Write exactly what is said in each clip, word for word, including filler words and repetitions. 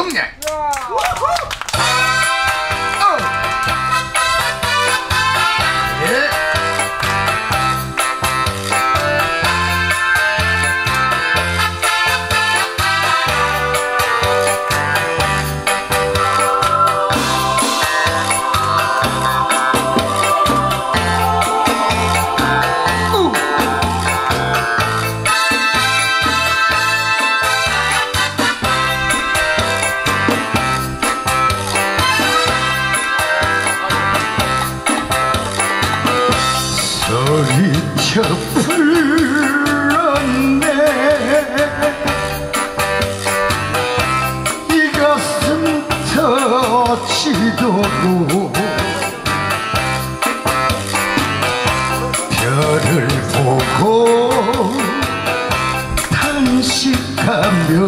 형님. 소리쳐 불렀네 이 가슴 터치도록 별을 보고 탄식하며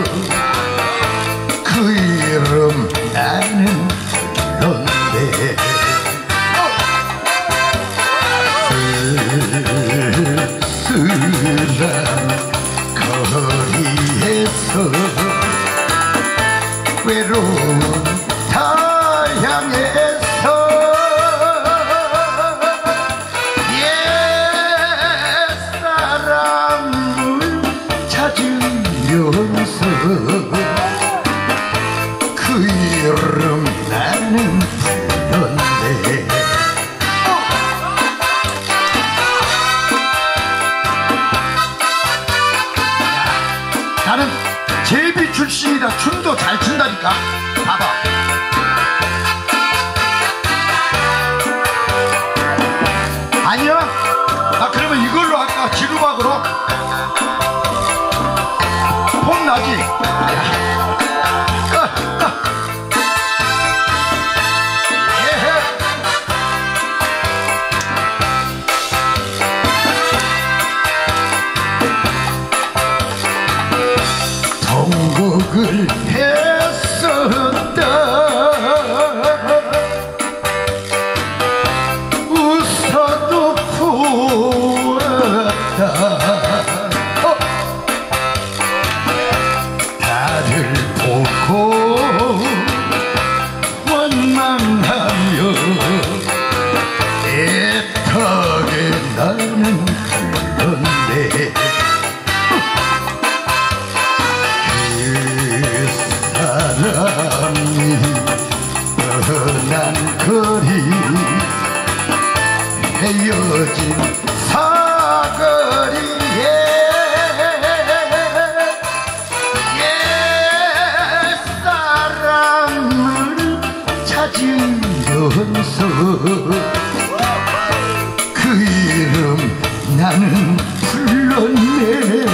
그 이름 나는 불렀네 쓸쓸한 거리에서 외로운 타향에서 옛사람을 찾으면서 그 이름 나는 불렀네 나는 제비 출신이라 춤도 잘 춘다니까. 봐봐. 아니야? 아 그러면 이걸로 할까? 지루박으로? 폼 나지? 야. 아, 아. 통곡을 했었다 웃어도 보았다 어. 나를 보고 원망하며 애타게 나는 불렀네 사람이 떠난 거리 헤어진 사거리에 옛사람을 찾으면서 그 이름 나는 불렀네